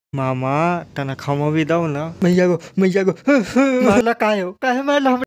मामा त्यांना खामा बी दाव ना मैया गो मला काय हो काय मला